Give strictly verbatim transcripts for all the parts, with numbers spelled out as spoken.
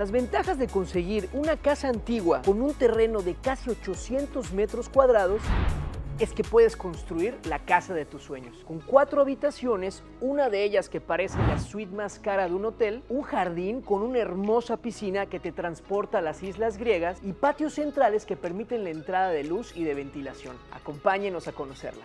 Las ventajas de conseguir una casa antigua con un terreno de casi ochocientos metros cuadrados es que puedes construir la casa de tus sueños, con cuatro habitaciones, una de ellas que parece la suite más cara de un hotel, un jardín con una hermosa piscina que te transporta a las islas griegas y patios centrales que permiten la entrada de luz y de ventilación. Acompáñenos a conocerla.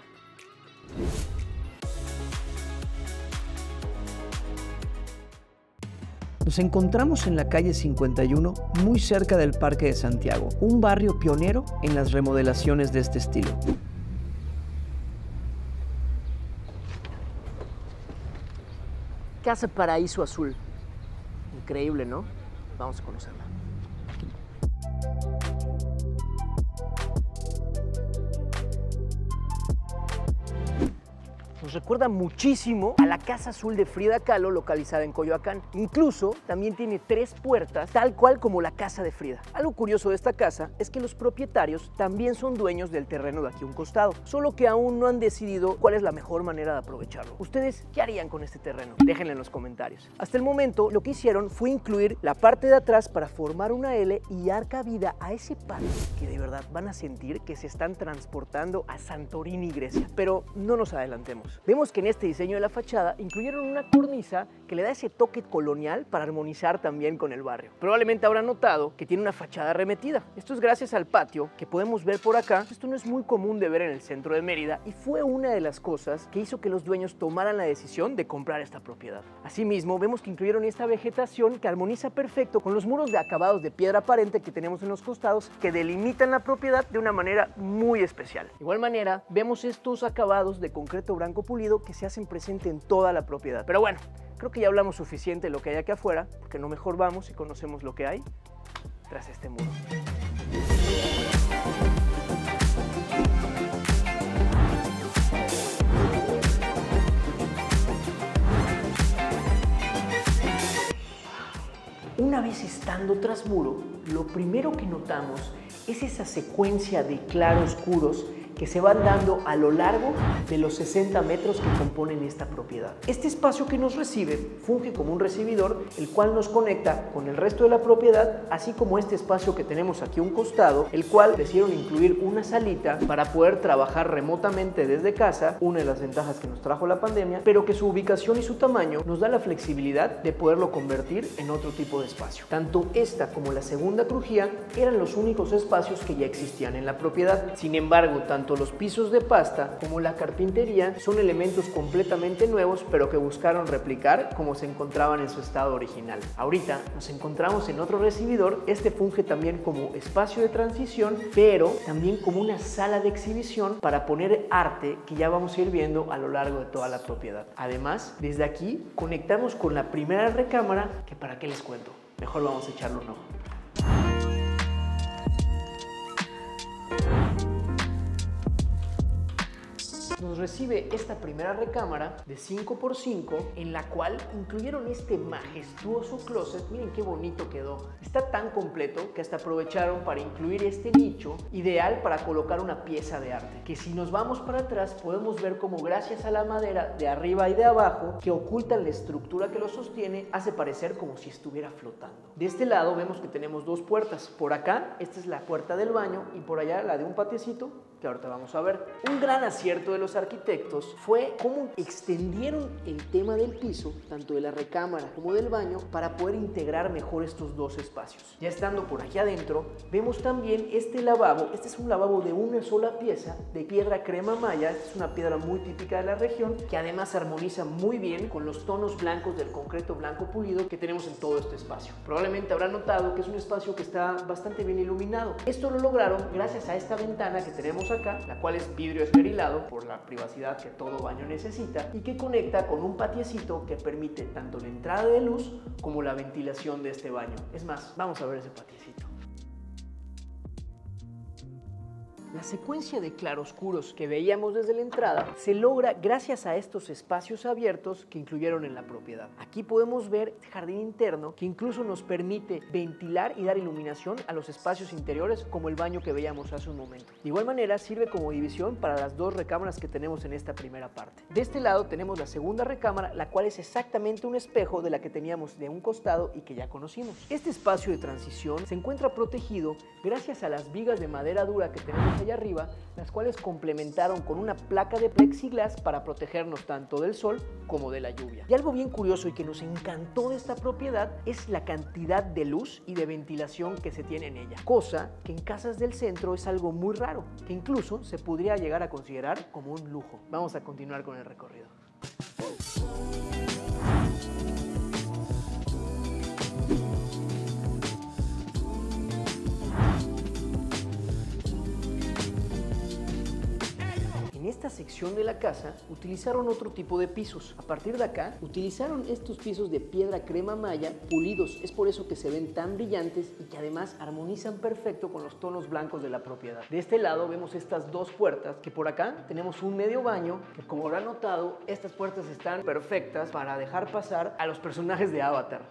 Nos encontramos en la calle cincuenta y uno, muy cerca del Parque de Santiago, un barrio pionero en las remodelaciones de este estilo. Casa Paraíso Azul. Increíble, ¿no? Vamos a conocerla. Nos recuerda muchísimo a la Casa Azul de Frida Kahlo, localizada en Coyoacán. Incluso también tiene tres puertas, tal cual como la casa de Frida. Algo curioso de esta casa es que los propietarios también son dueños del terreno de aquí a un costado, solo que aún no han decidido cuál es la mejor manera de aprovecharlo. ¿Ustedes qué harían con este terreno? Déjenlo en los comentarios. Hasta el momento, lo que hicieron fue incluir la parte de atrás para formar una L y dar cabida a ese patio que de verdad van a sentir que se están transportando a Santorini, Grecia. Pero no nos adelantemos. Vemos que en este diseño de la fachada incluyeron una cornisa que le da ese toque colonial para armonizar también con el barrio. Probablemente habrán notado que tiene una fachada arremetida. Esto es gracias al patio que podemos ver por acá. Esto no es muy común de ver en el centro de Mérida y fue una de las cosas que hizo que los dueños tomaran la decisión de comprar esta propiedad. Asimismo, vemos que incluyeron esta vegetación que armoniza perfecto con los muros de acabados de piedra aparente que tenemos en los costados, que delimitan la propiedad de una manera muy especial. De igual manera, vemos estos acabados de concreto blanco pulido que se hacen presente en toda la propiedad. Pero bueno, creo que ya hablamos suficiente de lo que hay aquí afuera, porque no mejor vamos y conocemos lo que hay tras este muro. Una vez estando tras muro, lo primero que notamos es esa secuencia de claroscuros que se van dando a lo largo de los sesenta metros que componen esta propiedad. Este espacio que nos recibe funge como un recibidor, el cual nos conecta con el resto de la propiedad, así como este espacio que tenemos aquí a un costado, el cual decidieron incluir una salita para poder trabajar remotamente desde casa, una de las ventajas que nos trajo la pandemia, pero que su ubicación y su tamaño nos da la flexibilidad de poderlo convertir en otro tipo de espacio. Tanto esta como la segunda crujía eran los únicos espacios que ya existían en la propiedad. Sin embargo, tanto Tanto los pisos de pasta como la carpintería son elementos completamente nuevos, pero que buscaron replicar como se encontraban en su estado original. Ahorita nos encontramos en otro recibidor. Este funge también como espacio de transición, pero también como una sala de exhibición para poner arte que ya vamos a ir viendo a lo largo de toda la propiedad. Además, desde aquí conectamos con la primera recámara, que para qué les cuento, mejor vamos a echarle un ojo. Nos recibe esta primera recámara de cinco por cinco, en la cual incluyeron este majestuoso closet. Miren qué bonito quedó. Está tan completo que hasta aprovecharon para incluir este nicho ideal para colocar una pieza de arte, que si nos vamos para atrás podemos ver cómo gracias a la madera de arriba y de abajo que ocultan la estructura que lo sostiene, hace parecer como si estuviera flotando. De este lado vemos que tenemos dos puertas. Por acá, esta es la puerta del baño y por allá la de un patiecito que ahorita vamos a ver. Un gran acierto de los arquitectos fue cómo extendieron el tema del piso, tanto de la recámara como del baño, para poder integrar mejor estos dos espacios. Ya estando por aquí adentro, vemos también este lavabo. Este es un lavabo de una sola pieza, de piedra crema maya. Esta es una piedra muy típica de la región, que además armoniza muy bien con los tonos blancos del concreto blanco pulido que tenemos en todo este espacio. Probablemente habrán notado que es un espacio que está bastante bien iluminado. Esto lo lograron gracias a esta ventana que tenemos acá, la cual es vidrio esmerilado por la privacidad que todo baño necesita y que conecta con un patiecito que permite tanto la entrada de luz como la ventilación de este baño. Es más, vamos a ver ese patiecito. La secuencia de claroscuros que veíamos desde la entrada se logra gracias a estos espacios abiertos que incluyeron en la propiedad. Aquí podemos ver el jardín interno que incluso nos permite ventilar y dar iluminación a los espacios interiores como el baño que veíamos hace un momento. De igual manera sirve como división para las dos recámaras que tenemos en esta primera parte. De este lado tenemos la segunda recámara, la cual es exactamente un espejo de la que teníamos de un costado y que ya conocimos. Este espacio de transición se encuentra protegido gracias a las vigas de madera dura que tenemos allá arriba, las cuales complementaron con una placa de plexiglas para protegernos tanto del sol como de la lluvia. Y algo bien curioso y que nos encantó de esta propiedad es la cantidad de luz y de ventilación que se tiene en ella, cosa que en casas del centro es algo muy raro, que incluso se podría llegar a considerar como un lujo. Vamos a continuar con el recorrido. En esta sección de la casa utilizaron otro tipo de pisos. A partir de acá utilizaron estos pisos de piedra crema maya pulidos. Es por eso que se ven tan brillantes y que además armonizan perfecto con los tonos blancos de la propiedad. De este lado vemos estas dos puertas, que por acá tenemos un medio baño, que como habrán notado, estas puertas están perfectas para dejar pasar a los personajes de Avatar.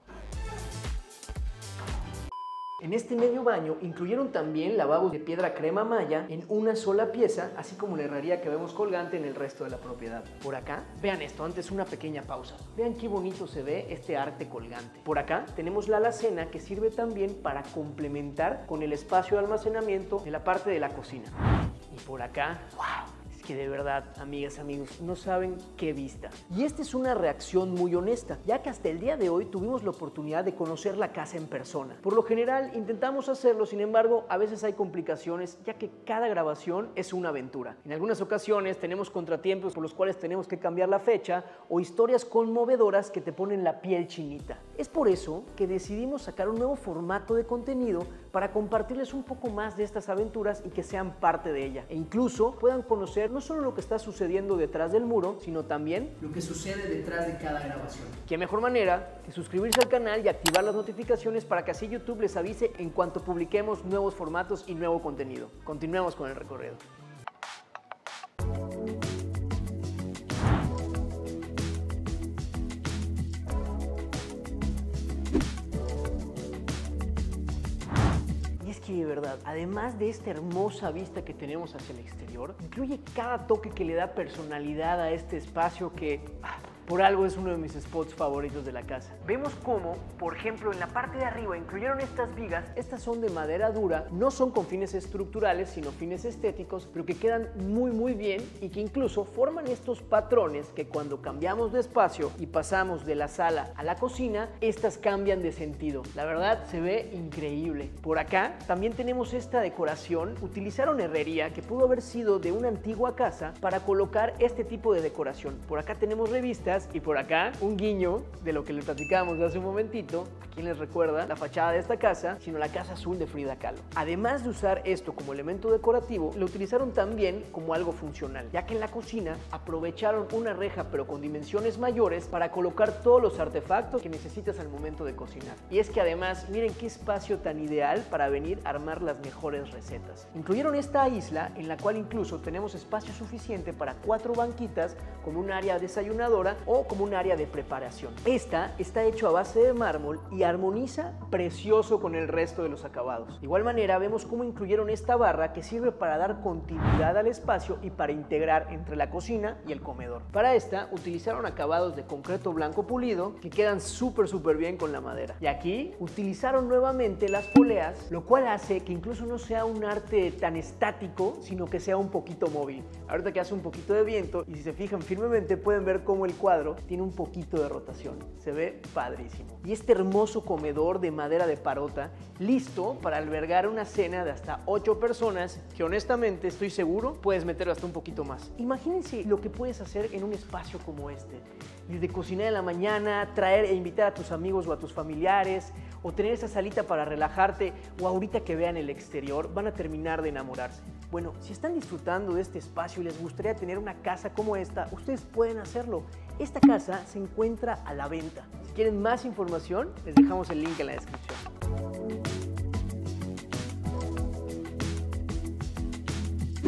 En este medio baño incluyeron también lavabos de piedra crema maya en una sola pieza, así como la herrería que vemos colgante en el resto de la propiedad. Por acá, vean esto, antes una pequeña pausa. Vean qué bonito se ve este arte colgante. Por acá tenemos la alacena que sirve también para complementar con el espacio de almacenamiento de la parte de la cocina. Y por acá, ¡wow! Que de verdad, amigas, amigos, no saben qué vista. Y esta es una reacción muy honesta, ya que hasta el día de hoy tuvimos la oportunidad de conocer la casa en persona. Por lo general intentamos hacerlo, sin embargo, a veces hay complicaciones, ya que cada grabación es una aventura. En algunas ocasiones tenemos contratiempos por los cuales tenemos que cambiar la fecha o historias conmovedoras que te ponen la piel chinita. Es por eso que decidimos sacar un nuevo formato de contenido para compartirles un poco más de estas aventuras y que sean parte de ella. E incluso puedan conocer no solo lo que está sucediendo detrás del muro, sino también lo que sucede detrás de cada grabación. ¿Qué mejor manera que suscribirse al canal y activar las notificaciones para que así YouTube les avise en cuanto publiquemos nuevos formatos y nuevo contenido? Continuemos con el recorrido. Que de verdad, además de esta hermosa vista que tenemos hacia el exterior, incluye cada toque que le da personalidad a este espacio que ah, por algo es uno de mis spots favoritos de la casa. Vemos cómo, por ejemplo, en la parte de arriba incluyeron estas vigas. Estas son de madera dura, no son con fines estructurales, sino fines estéticos, pero que quedan muy muy bien y que incluso forman estos patrones que cuando cambiamos de espacio y pasamos de la sala a la cocina, estas cambian de sentido. La verdad, se ve increíble. Por acá también tenemos esta decoración. Utilizaron herrería que pudo haber sido de una antigua casa para colocar este tipo de decoración. Por acá tenemos revistas y por acá un guiño de lo que les platicábamos de hace un momentito. ¿A quién les recuerda la fachada de esta casa? Sino la Casa Azul de Frida Kahlo. Además de usar esto como elemento decorativo, lo utilizaron también como algo funcional, ya que en la cocina aprovecharon una reja pero con dimensiones mayores para colocar todos los artefactos que necesitas al momento de cocinar. Y es que además, miren qué espacio tan ideal para venir a armar las mejores recetas. Incluyeron esta isla en la cual incluso tenemos espacio suficiente para cuatro banquitas como un área desayunadora o como un área de preparación. Esta está hecho a base de mármol y armoniza precioso con el resto de los acabados. De igual manera vemos cómo incluyeron esta barra que sirve para dar continuidad al espacio y para integrar entre la cocina y el comedor. Para esta utilizaron acabados de concreto blanco pulido que quedan súper súper bien con la madera. Y aquí utilizaron nuevamente las poleas, lo cual hace que incluso no sea un arte tan estático, sino que sea un poquito móvil. Ahorita que hace un poquito de viento y si se fijan firmemente pueden ver cómo el cuadro tiene un poquito de rotación. Se ve padrísimo. Y este hermoso comedor de madera de parota, listo para albergar una cena de hasta ocho personas, que honestamente estoy seguro puedes meter hasta un poquito más. Imagínense lo que puedes hacer en un espacio como este. Desde cocinar en la mañana, traer e invitar a tus amigos o a tus familiares, o tener esa salita para relajarte, o ahorita que vean el exterior, van a terminar de enamorarse. Bueno, si están disfrutando de este espacio y les gustaría tener una casa como esta, ustedes pueden hacerlo. Esta casa se encuentra a la venta. Si quieren más información, les dejamos el link en la descripción.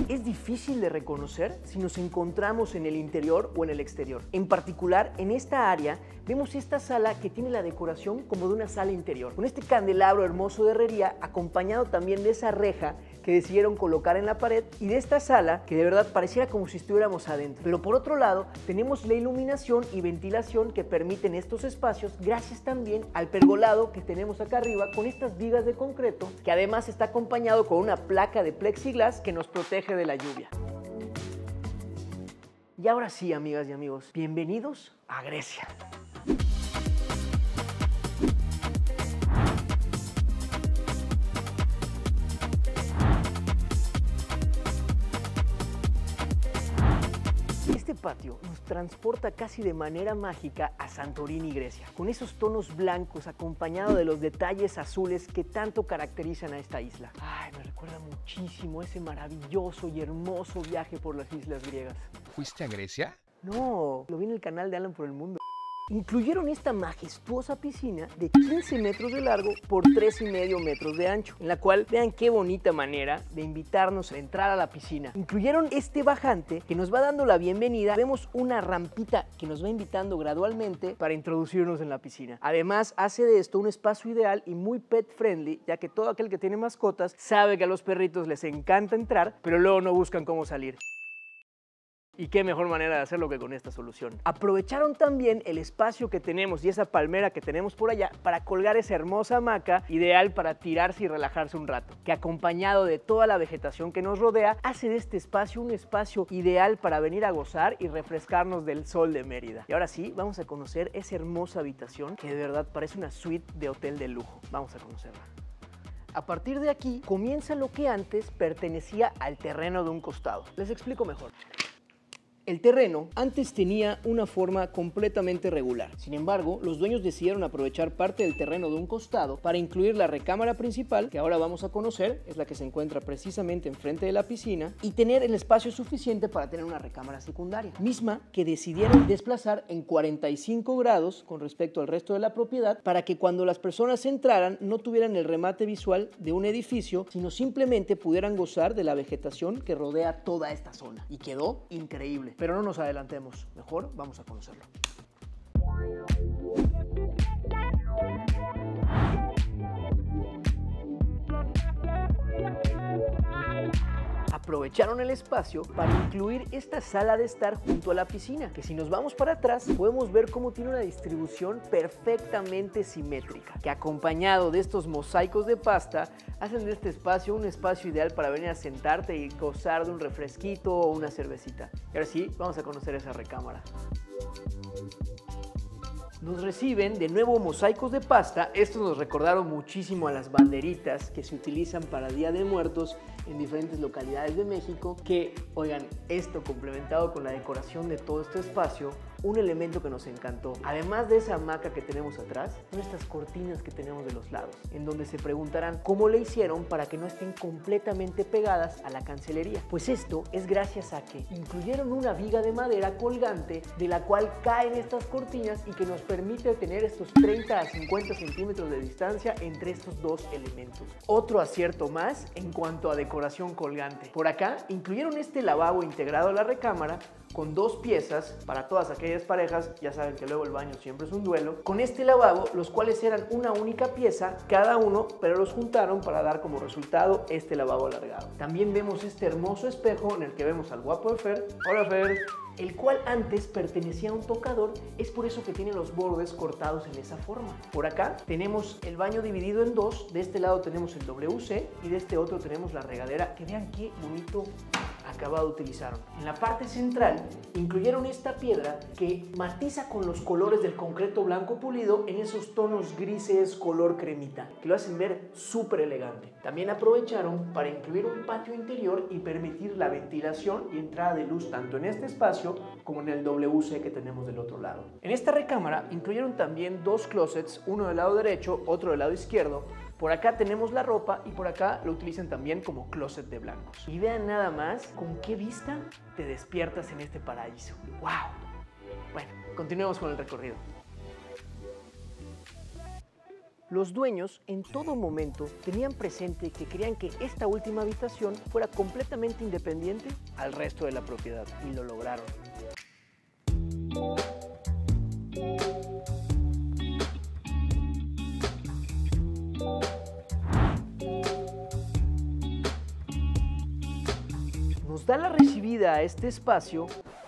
es difícil de reconocer si nos encontramos en el interior o en el exterior. En particular, en esta área vemos esta sala que tiene la decoración como de una sala interior, con este candelabro hermoso de herrería acompañado también de esa reja que decidieron colocar en la pared y de esta sala que de verdad pareciera como si estuviéramos adentro. Pero por otro lado tenemos la iluminación y ventilación que permiten estos espacios gracias también al pergolado que tenemos acá arriba con estas vigas de concreto que además está acompañado con una placa de plexiglas que nos protege de la lluvia. Y ahora sí, amigas y amigos, bienvenidos a Grecia. Este patio nos transporta casi de manera mágica a Santorini, Grecia, con esos tonos blancos acompañado de los detalles azules que tanto caracterizan a esta isla. Ay, me recuerda muchísimo ese maravilloso y hermoso viaje por las islas griegas. ¿Fuiste a Grecia? No, lo vi en el canal de Alan por el Mundo. Incluyeron esta majestuosa piscina de quince metros de largo por tres y medio metros de ancho, en la cual vean qué bonita manera de invitarnos a entrar a la piscina. Incluyeron este bajante que nos va dando la bienvenida. Vemos una rampita que nos va invitando gradualmente para introducirnos en la piscina. Además, hace de esto un espacio ideal y muy pet friendly, ya que todo aquel que tiene mascotas sabe que a los perritos les encanta entrar, pero luego no buscan cómo salir. Y qué mejor manera de hacerlo que con esta solución. Aprovecharon también el espacio que tenemos y esa palmera que tenemos por allá para colgar esa hermosa hamaca, ideal para tirarse y relajarse un rato, que acompañado de toda la vegetación que nos rodea, hace de este espacio un espacio ideal para venir a gozar y refrescarnos del sol de Mérida. Y ahora sí, vamos a conocer esa hermosa habitación que de verdad parece una suite de hotel de lujo. Vamos a conocerla. A partir de aquí comienza lo que antes pertenecía al terreno de un costado. Les explico mejor. El terreno antes tenía una forma completamente regular. Sin embargo, los dueños decidieron aprovechar parte del terreno de un costado para incluir la recámara principal, que ahora vamos a conocer, es la que se encuentra precisamente enfrente de la piscina, y tener el espacio suficiente para tener una recámara secundaria, misma que decidieron desplazar en cuarenta y cinco grados con respecto al resto de la propiedad, para que cuando las personas entraran no tuvieran el remate visual de un edificio, sino simplemente pudieran gozar de la vegetación que rodea toda esta zona. Y quedó increíble. Pero no nos adelantemos, mejor vamos a conocerlo. Aprovecharon el espacio para incluir esta sala de estar junto a la piscina, que si nos vamos para atrás podemos ver cómo tiene una distribución perfectamente simétrica, que acompañado de estos mosaicos de pasta hacen de este espacio un espacio ideal para venir a sentarte y gozar de un refresquito o una cervecita. Y ahora sí, vamos a conocer esa recámara. Nos reciben de nuevo mosaicos de pasta. Estos nos recordaron muchísimo a las banderitas que se utilizan para Día de Muertos en diferentes localidades de México, que, oigan, esto complementado con la decoración de todo este espacio, un elemento que nos encantó. Además de esa hamaca que tenemos atrás, son estas cortinas que tenemos de los lados, en donde se preguntarán cómo le hicieron para que no estén completamente pegadas a la cancelería. Pues esto es gracias a que incluyeron una viga de madera colgante de la cual caen estas cortinas y que nos permite tener estos treinta a cincuenta centímetros de distancia entre estos dos elementos. Otro acierto más en cuanto a decoración colgante. Por acá incluyeron este lavabo integrado a la recámara con dos piezas para todas aquellas parejas, ya saben que luego el baño siempre es un duelo, con este lavabo, los cuales eran una única pieza cada uno, pero los juntaron para dar como resultado este lavabo alargado. También vemos este hermoso espejo en el que vemos al guapo de Fer, hola Fer, el cual antes pertenecía a un tocador, es por eso que tiene los bordes cortados en esa forma. Por acá tenemos el baño dividido en dos, de este lado tenemos el doble u ce y de este otro tenemos la regadera, que vean qué bonito acabado utilizaron. En la parte central incluyeron esta piedra que matiza con los colores del concreto blanco pulido en esos tonos grises color cremita, que lo hacen ver súper elegante. También aprovecharon para incluir un patio interior y permitir la ventilación y entrada de luz tanto en este espacio como en el doble u ce que tenemos del otro lado. En esta recámara incluyeron también dos closets, uno del lado derecho, otro del lado izquierdo. Por acá tenemos la ropa y por acá lo utilizan también como closet de blancos. Y vean nada más con qué vista te despiertas en este paraíso. ¡Wow! Bueno, continuemos con el recorrido. Los dueños en todo momento tenían presente que querían que esta última habitación fuera completamente independiente al resto de la propiedad, y lo lograron. Nos da la recibida a este espacio.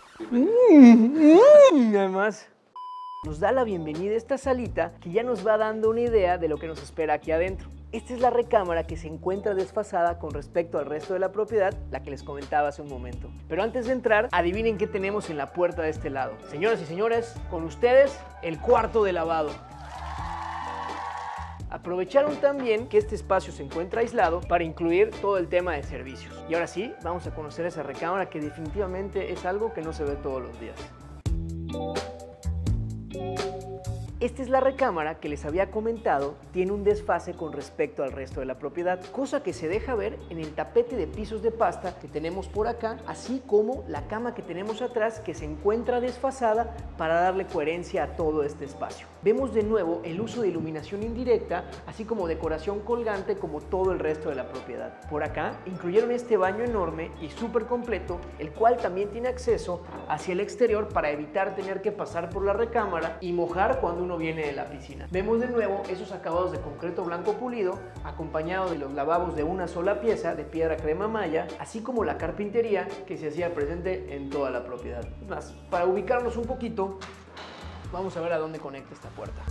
Además, nos da la bienvenida a esta salita que ya nos va dando una idea de lo que nos espera aquí adentro. Esta es la recámara que se encuentra desfasada con respecto al resto de la propiedad, la que les comentaba hace un momento. Pero antes de entrar, adivinen qué tenemos en la puerta de este lado. Señoras y señores, con ustedes, el cuarto de lavado. Aprovecharon también que este espacio se encuentra aislado para incluir todo el tema de servicios. Y ahora sí, vamos a conocer esa recámara que definitivamente es algo que no se ve todos los días. Esta es la recámara que les había comentado, tiene un desfase con respecto al resto de la propiedad, cosa que se deja ver en el tapete de pisos de pasta que tenemos por acá, así como la cama que tenemos atrás que se encuentra desfasada para darle coherencia a todo este espacio. Vemos de nuevo el uso de iluminación indirecta, así como decoración colgante como todo el resto de la propiedad. Por acá incluyeron este baño enorme y súper completo, el cual también tiene acceso hacia el exterior para evitar tener que pasar por la recámara y mojar cuando uno viene de la piscina. Vemos de nuevo esos acabados de concreto blanco pulido, acompañado de los lavabos de una sola pieza de piedra crema maya, así como la carpintería que se hacía presente en toda la propiedad. Es más, para ubicarnos un poquito, vamos a ver a dónde conecta esta puerta.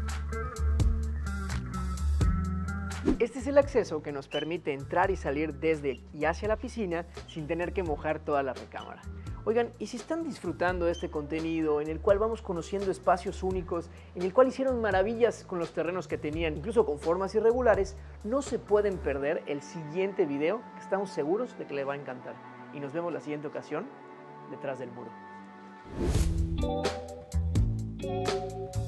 Este es el acceso que nos permite entrar y salir desde y hacia la piscina sin tener que mojar toda la recámara. Oigan, y si están disfrutando de este contenido en el cual vamos conociendo espacios únicos, en el cual hicieron maravillas con los terrenos que tenían, incluso con formas irregulares, no se pueden perder el siguiente video, que estamos seguros de que les va a encantar. Y nos vemos la siguiente ocasión, detrás del muro.